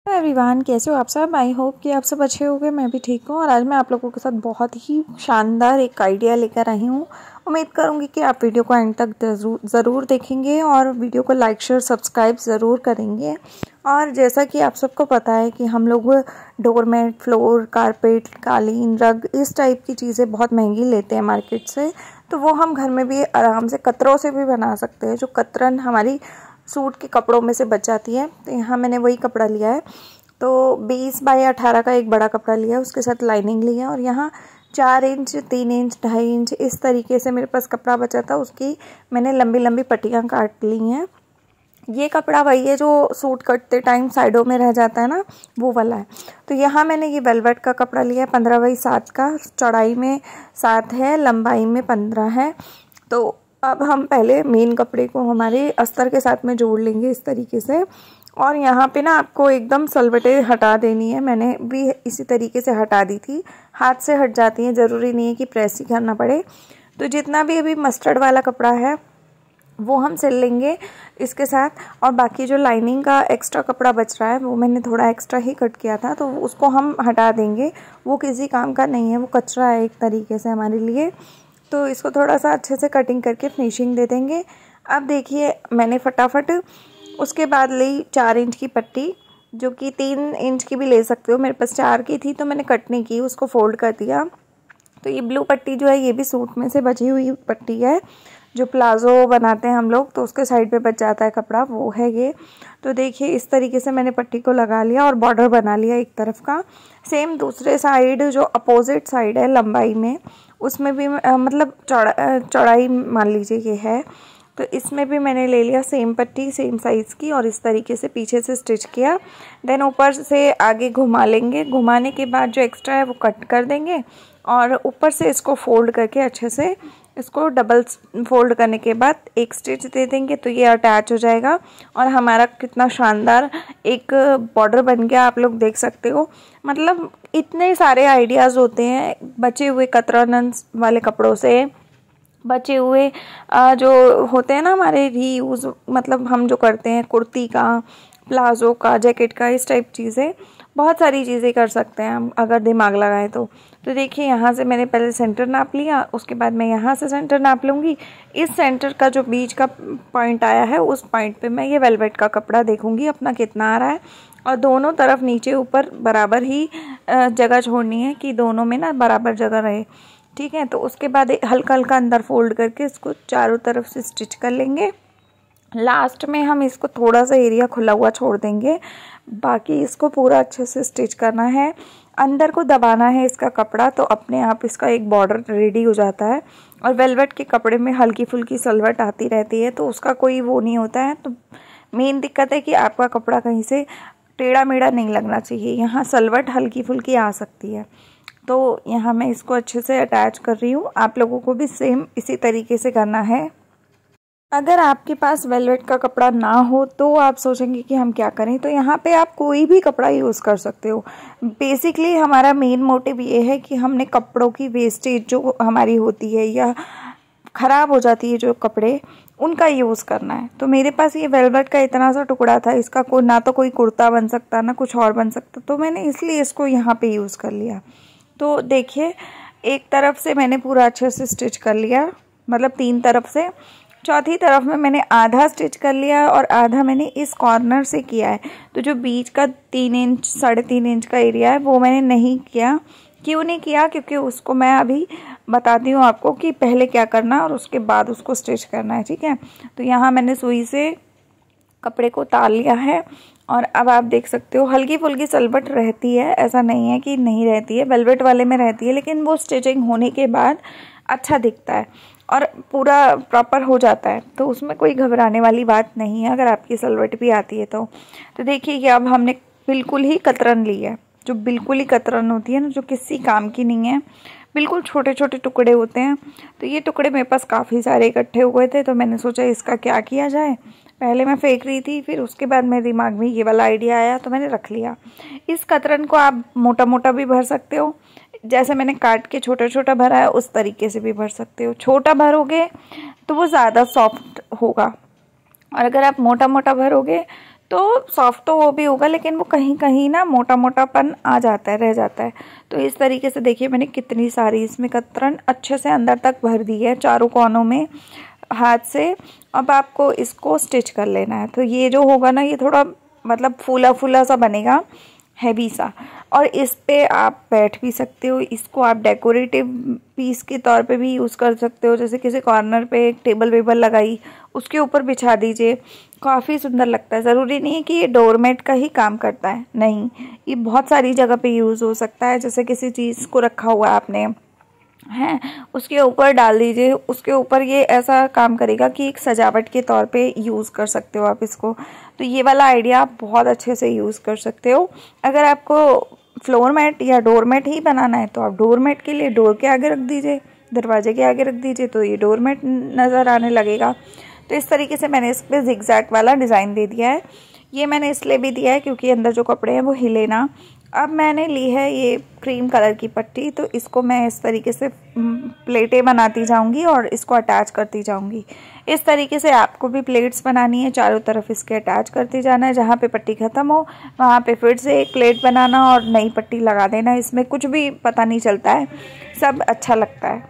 Everyone, कैसे हो आप सब। आई होप कि आप सब अच्छे होंगे। मैं भी ठीक हूँ और आज मैं आप लोगों के साथ बहुत ही शानदार एक आइडिया लेकर आई हूँ। उम्मीद करूँगी कि आप वीडियो को एंड तक ज़रूर देखेंगे और वीडियो को लाइक शेयर सब्सक्राइब ज़रूर करेंगे। और जैसा कि आप सबको पता है कि हम लोग डोरमेट, फ्लोर, कारपेट, कालीन, रग इस टाइप की चीज़ें बहुत महंगी लेते हैं मार्केट से, तो वो हम घर में भी आराम से कतरों से भी बना सकते हैं। जो कतरन हमारी सूट के कपड़ों में से बच जाती है, तो यहाँ मैंने वही कपड़ा लिया है। तो 20 बाई 18 का एक बड़ा कपड़ा लिया है, उसके साथ लाइनिंग ली है और यहाँ 4 इंच, 3 इंच, 2.5 इंच इस तरीके से मेरे पास कपड़ा बचा था। उसकी मैंने लंबी लंबी पट्टियाँ काट ली हैं। ये कपड़ा वही है जो सूट कटते टाइम साइडों में रह जाता है ना, वो वाला है। तो यहाँ मैंने ये वेलवेट का कपड़ा लिया है 15 बाई 7 का। चौड़ाई में 7 है, लंबाई में 15 है। तो अब हम पहले मेन कपड़े को हमारे अस्तर के साथ में जोड़ लेंगे इस तरीके से। और यहाँ पे ना आपको एकदम सलवटें हटा देनी है। मैंने भी इसी तरीके से हटा दी थी, हाथ से हट जाती हैं, ज़रूरी नहीं है कि प्रेस ही करना पड़े। तो जितना भी अभी मस्टर्ड वाला कपड़ा है वो हम सिल लेंगे इसके साथ। और बाकी जो लाइनिंग का एक्स्ट्रा कपड़ा बच रहा है वो मैंने थोड़ा एक्स्ट्रा ही कट किया था, तो उसको हम हटा देंगे। वो किसी काम का नहीं है, वो कचरा है एक तरीके से हमारे लिए। तो इसको थोड़ा सा अच्छे से कटिंग करके फिनिशिंग दे देंगे। अब देखिए, मैंने फटाफट उसके बाद ली 4 इंच की पट्टी, जो कि 3 इंच की भी ले सकते हो। मेरे पास 4 की थी तो मैंने कट नहीं की, उसको फोल्ड कर दिया। तो ये ब्लू पट्टी जो है ये भी सूट में से बची हुई पट्टी है। जो प्लाज़ो बनाते हैं हम लोग तो उसके साइड पे बच जाता है कपड़ा, वो है ये। तो देखिए इस तरीके से मैंने पट्टी को लगा लिया और बॉर्डर बना लिया एक तरफ का। सेम दूसरे साइड जो अपोजिट साइड है लंबाई में, उसमें भी मतलब चौड़ाई मान लीजिए ये है, तो इसमें भी मैंने ले लिया सेम पट्टी, सेम साइज़ की, और इस तरीके से पीछे से स्टिच किया। देन ऊपर से आगे घुमा लेंगे। घुमाने के बाद जो एक्स्ट्रा है वो कट कर देंगे और ऊपर से इसको फोल्ड करके अच्छे से इसको डबल फोल्ड करने के बाद एक स्टिच दे देंगे, तो ये अटैच हो जाएगा और हमारा कितना शानदार एक बॉर्डर बन गया, आप लोग देख सकते हो। मतलब इतने सारे आइडियाज़ होते हैं बचे हुए कतरन वाले कपड़ों से, बचे हुए जो होते हैं ना हमारे रीयूज़, मतलब हम जो करते हैं कुर्ती का, प्लाज़ो का, जैकेट का, इस टाइप चीज़ें, बहुत सारी चीज़ें कर सकते हैं हम अगर दिमाग लगाएं तो। देखिए यहाँ से मैंने पहले सेंटर नाप लिया, उसके बाद मैं यहाँ से सेंटर नाप लूँगी। इस सेंटर का जो बीच का पॉइंट आया है उस पॉइंट पे मैं ये वेलवेट का कपड़ा देखूँगी अपना कितना आ रहा है, और दोनों तरफ नीचे ऊपर बराबर ही जगह छोड़नी है कि दोनों में ना बराबर जगह रहे, ठीक है। तो उसके बाद हल्का हल्का अंदर फोल्ड करके इसको चारों तरफ से स्टिच कर लेंगे। लास्ट में हम इसको थोड़ा सा एरिया खुला हुआ छोड़ देंगे, बाकी इसको पूरा अच्छे से स्टिच करना है। अंदर को दबाना है इसका कपड़ा, तो अपने आप इसका एक बॉर्डर रेडी हो जाता है। और वेलवेट के कपड़े में हल्की फुल्की सलवट आती रहती है, तो उसका कोई वो नहीं होता है। तो मेन दिक्कत है कि आपका कपड़ा कहीं से टेढ़ा मेढ़ा नहीं लगना चाहिए, यहाँ सलवट हल्की फुल्की आ सकती है। तो यहाँ मैं इसको अच्छे से अटैच कर रही हूँ। आप लोगों को भी सेम इसी तरीके से करना है। अगर आपके पास वेलवेट का कपड़ा ना हो तो आप सोचेंगे कि हम क्या करें, तो यहाँ पे आप कोई भी कपड़ा यूज़ कर सकते हो। बेसिकली हमारा मेन मोटिव ये है कि हमने कपड़ों की वेस्टेज जो हमारी होती है या ख़राब हो जाती है जो कपड़े, उनका यूज़ करना है। तो मेरे पास ये वेलवेट का इतना सा टुकड़ा था, इसका ना तो कोई कुर्ता बन सकता ना कुछ और बन सकता, तो मैंने इसलिए इसको यहाँ पे यूज़ कर लिया। तो देखिए एक तरफ से मैंने पूरा अच्छे से स्टिच कर लिया, मतलब 3 तरफ से। चौथी तरफ में मैंने आधा स्टिच कर लिया और आधा मैंने इस कॉर्नर से किया है। तो जो बीच का 3 इंच 3.5 इंच का एरिया है वो मैंने नहीं किया। क्यों नहीं किया? क्योंकि उसको मैं अभी बताती हूँ आपको कि पहले क्या करना और उसके बाद उसको स्टिच करना है, ठीक है। तो यहाँ मैंने सुई से कपड़े को उतार लिया है और अब आप देख सकते हो हल्की फुल्की सलवट रहती है, ऐसा नहीं है कि नहीं रहती है, वेलवेट वाले में रहती है, लेकिन वो स्टिचिंग होने के बाद अच्छा दिखता है और पूरा प्रॉपर हो जाता है। तो उसमें कोई घबराने वाली बात नहीं है अगर आपकी सलवट भी आती है तो। देखिए कि अब हमने बिल्कुल ही कतरन ली है, जो बिल्कुल ही कतरन होती है ना, जो किसी काम की नहीं है, बिल्कुल छोटे छोटे टुकड़े होते हैं। तो ये टुकड़े मेरे पास काफ़ी सारे इकट्ठे हुए थे, तो मैंने सोचा इसका क्या किया जाए। पहले मैं फेंक रही थी, फिर उसके बाद मेरे दिमाग में ये वाला आइडिया आया तो मैंने रख लिया। इस कतरन को आप मोटा मोटा भी भर सकते हो, जैसे मैंने काट के छोटा छोटा भरा है उस तरीके से भी भर सकते हो। छोटा भरोगे तो वो ज़्यादा सॉफ्ट होगा, और अगर आप मोटा मोटा भरोगे तो सॉफ्ट तो वो भी होगा, लेकिन वो कहीं कहीं ना मोटा मोटापन आ जाता है, रह जाता है। तो इस तरीके से देखिए मैंने कितनी सारी इसमें कतरन अच्छे से अंदर तक भर दी है चारों कोनों में हाथ से। अब आपको इसको स्टिच कर लेना है। तो ये जो होगा ना, ये थोड़ा मतलब फूला फूला सा बनेगा, हैवी सा, और इस पे आप बैठ भी सकते हो। इसको आप डेकोरेटिव पीस के तौर पे भी यूज़ कर सकते हो। जैसे किसी कॉर्नर पे एक टेबल वेबल लगाई, उसके ऊपर बिछा दीजिए, काफ़ी सुंदर लगता है। ज़रूरी नहीं है कि ये डोरमेट का ही काम करता है, नहीं, ये बहुत सारी जगह पे यूज़ हो सकता है। जैसे किसी चीज़ को रखा हुआ है आपने, हैं, उसके ऊपर डाल दीजिए, उसके ऊपर ये ऐसा काम करेगा कि एक सजावट के तौर पे यूज़ कर सकते हो आप इसको। तो ये वाला आइडिया आप बहुत अच्छे से यूज़ कर सकते हो। अगर आपको फ्लोर मैट या डोर मैट ही बनाना है तो आप डोर मैट के लिए डोर के आगे रख दीजिए, दरवाजे के आगे रख दीजिए, तो ये डोर मैट नज़र आने लगेगा। तो इस तरीके से मैंने इस पर जिगजैग वाला डिज़ाइन दे दिया है। ये मैंने इसलिए भी दिया है क्योंकि अंदर जो कपड़े हैं वो हिले ना। अब मैंने ली है ये क्रीम कलर की पट्टी, तो इसको मैं इस तरीके से प्लेटें बनाती जाऊंगी और इसको अटैच करती जाऊंगी। इस तरीके से आपको भी प्लेट्स बनानी है, चारों तरफ इसके अटैच करते जाना है। जहाँ पे पट्टी ख़त्म हो वहाँ पे फिर से एक प्लेट बनाना और नई पट्टी लगा देना। इसमें कुछ भी पता नहीं चलता है, सब अच्छा लगता है।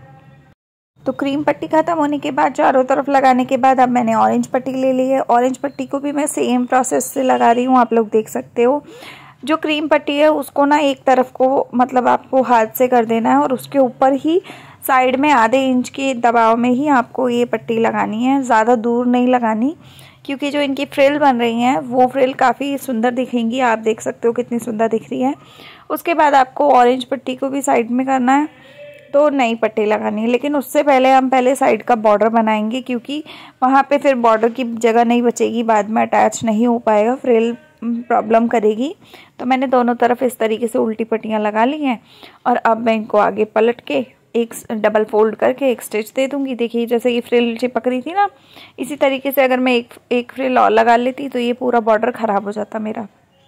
तो क्रीम पट्टी ख़त्म होने के बाद, चारों तरफ लगाने के बाद, अब मैंने ऑरेंज पट्टी ले ली है। ऑरेंज पट्टी को भी मैं सेम प्रोसेस से लगा रही हूँ, आप लोग देख सकते हो। जो क्रीम पट्टी है उसको ना एक तरफ को मतलब आपको हाथ से कर देना है और उसके ऊपर ही साइड में आधे इंच के दबाव में ही आपको ये पट्टी लगानी है, ज़्यादा दूर नहीं लगानी, क्योंकि जो इनकी फ्रिल बन रही हैं वो फ्रिल काफ़ी सुंदर दिखेंगी। आप देख सकते हो कितनी सुंदर दिख रही है। उसके बाद आपको ऑरेंज पट्टी को भी साइड में करना है, तो नई पट्टी लगानी है। लेकिन उससे पहले हम पहले साइड का बॉर्डर बनाएंगे, क्योंकि वहाँ पे फिर बॉर्डर की जगह नहीं बचेगी, बाद में अटैच नहीं हो पाएगा, फ्रिल प्रॉब्लम करेगी। तो मैंने दोनों तरफ इस तरीके से उल्टी पट्टियाँ लगा ली हैं और अब मैं इनको आगे पलट के एक डबल फोल्ड करके एक स्टिच दे दूँगी। देखिए जैसे ये फ्रिल चिपक रही थी ना, इसी तरीके से अगर मैं एक फ्रिल और लगा लेती तो ये पूरा बॉर्डर ख़राब हो जाता मेरा।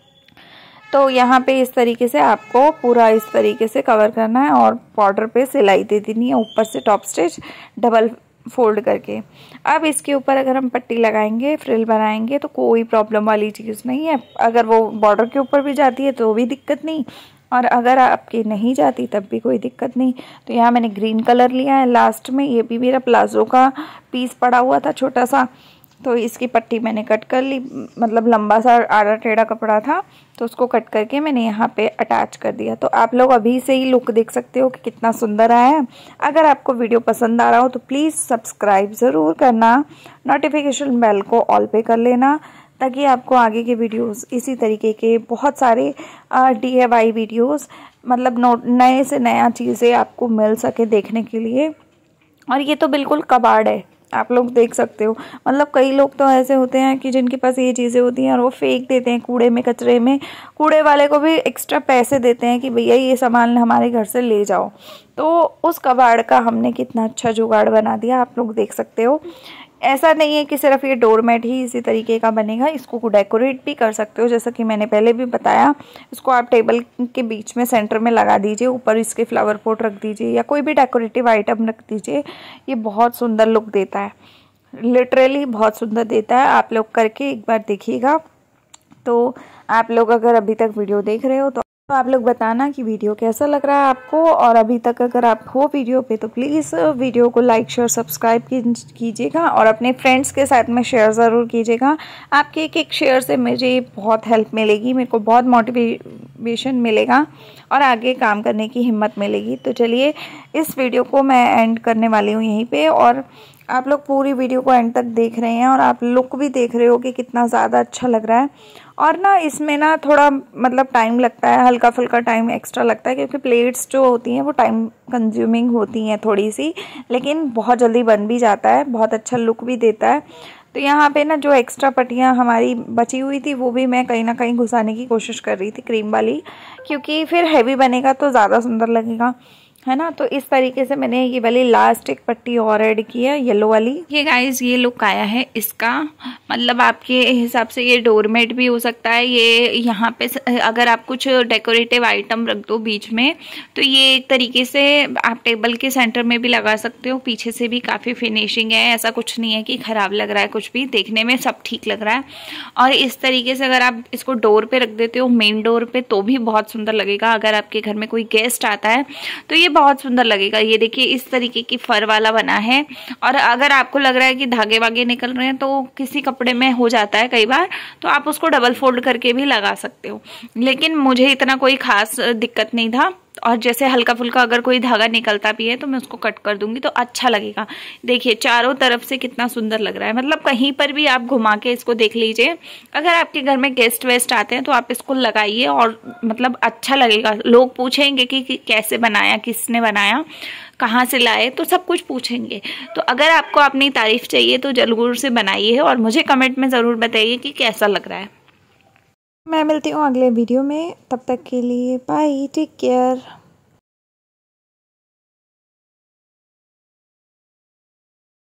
तो यहाँ पे इस तरीके से आपको पूरा इस तरीके से कवर करना है और बॉर्डर पे सिलाई दे देनी है ऊपर से टॉप स्टिच डबल फोल्ड करके। अब इसके ऊपर अगर हम पट्टी लगाएंगे, फ्रिल बनाएंगे, तो कोई प्रॉब्लम वाली चीज़ नहीं है। अगर वो बॉर्डर के ऊपर भी जाती है तो भी दिक्कत नहीं, और अगर आपकी नहीं जाती तब भी कोई दिक्कत नहीं। तो यहाँ मैंने ग्रीन कलर लिया है लास्ट में। ये भी मेरा प्लाजो का पीस पड़ा हुआ था छोटा सा, तो इसकी पट्टी मैंने कट कर ली, मतलब लंबा सा आड़ा टेढ़ा कपड़ा था तो उसको कट करके मैंने यहाँ पे अटैच कर दिया। तो आप लोग अभी से ही लुक देख सकते हो कि कितना सुंदर आया है। अगर आपको वीडियो पसंद आ रहा हो तो प्लीज़ सब्सक्राइब ज़रूर करना, नोटिफिकेशन बेल को ऑल पे कर लेना, ताकि आपको आगे के वीडियोस इसी तरीके के बहुत सारे DIY वीडियोस, मतलब नए से नया चीज़ें आपको मिल सके देखने के लिए। और ये तो बिल्कुल कबाड़ है, आप लोग देख सकते हो। मतलब कई लोग तो ऐसे होते हैं कि जिनके पास ये चीज़ें होती हैं और वो फेंक देते हैं कूड़े में, कचरे में। कूड़े वाले को भी एक्स्ट्रा पैसे देते हैं कि भैया ये सामान हमारे घर से ले जाओ। तो उस कबाड़ का हमने कितना अच्छा जुगाड़ बना दिया, आप लोग देख सकते हो। ऐसा नहीं है कि सिर्फ ये डोरमेट ही इसी तरीके का बनेगा, इसको डेकोरेट भी कर सकते हो। जैसा कि मैंने पहले भी बताया, इसको आप टेबल के बीच में सेंटर में लगा दीजिए, ऊपर इसके फ्लावर पॉट रख दीजिए या कोई भी डेकोरेटिव आइटम रख दीजिए। ये बहुत सुंदर लुक देता है, लिटरली बहुत सुंदर देता है। आप लोग करके एक बार देखिएगा। तो आप लोग अगर अभी तक वीडियो देख रहे हो तो आप लोग बताना कि वीडियो कैसा लग रहा है आपको। और अभी तक अगर आप हो वीडियो पे तो प्लीज़ वीडियो को लाइक शेयर सब्सक्राइब कीजिएगा और अपने फ्रेंड्स के साथ में शेयर ज़रूर कीजिएगा। आपके एक शेयर से मुझे बहुत हेल्प मिलेगी, मेरे को बहुत मोटिवेशन मिलेगा और आगे काम करने की हिम्मत मिलेगी। तो चलिए इस वीडियो को मैं एंड करने वाली हूँ यहीं पे, और आप लोग पूरी वीडियो को एंड तक देख रहे हैं और आप लुक भी देख रहे हो कि कितना ज़्यादा अच्छा लग रहा है। और ना इसमें ना थोड़ा मतलब टाइम लगता है, हल्का फुल्का टाइम एक्स्ट्रा लगता है, क्योंकि प्लेट्स जो होती हैं वो टाइम कंज्यूमिंग होती हैं थोड़ी सी, लेकिन बहुत जल्दी बन भी जाता है, बहुत अच्छा लुक भी देता है। तो यहाँ पे ना जो एक्स्ट्रा पट्टियाँ हमारी बची हुई थी वो भी मैं कहीं ना कहीं घुसाने की कोशिश कर रही थी, क्रीम वाली, क्योंकि फिर हैवी बनेगा तो ज़्यादा सुंदर लगेगा। है ना। तो इस तरीके से मैंने ये वाली लास्ट एक पट्टी और ऐड की है, येलो वाली। ये गाइस ये लुक आया है इसका, मतलब आपके हिसाब से ये डोरमेट भी हो सकता है। ये यहाँ पे अगर आप कुछ डेकोरेटिव आइटम रख दो बीच में, तो ये एक तरीके से आप टेबल के सेंटर में भी लगा सकते हो। पीछे से भी काफ़ी फिनिशिंग है, ऐसा कुछ नहीं है कि ख़राब लग रहा है, कुछ भी देखने में सब ठीक लग रहा है। और इस तरीके से अगर आप इसको डोर पे रख देते हो, मेन डोर पे, तो भी बहुत सुंदर लगेगा। अगर आपके घर में कोई गेस्ट आता है तो ये बहुत सुंदर लगेगा। ये देखिए इस तरीके की फर वाला बना है। और अगर आपको लग रहा है कि धागे वागे निकल रहे हैं, तो किसी कपड़े में हो जाता है कई बार, तो आप उसको डबल फोल्ड करके भी लगा सकते हो। लेकिन मुझे इतना कोई खास दिक्कत नहीं था। और जैसे हल्का फुल्का अगर कोई धागा निकलता भी है तो मैं उसको कट कर दूंगी तो अच्छा लगेगा। देखिए चारों तरफ से कितना सुंदर लग रहा है, मतलब कहीं पर भी आप घुमा के इसको देख लीजिए। अगर आपके घर में गेस्ट वेस्ट आते हैं तो आप इसको लगाइए और मतलब अच्छा लगेगा। लोग पूछेंगे कि कैसे बनाया, किसने बनाया, कहाँ से लाए, तो सब कुछ पूछेंगे। तो अगर आपको अपनी तारीफ चाहिए तो जरूर से बनाइए और मुझे कमेंट में ज़रूर बताइए कि कैसा लग रहा है। मैं मिलती हूँ अगले वीडियो में, तब तक के लिए बाय, टेक केयर।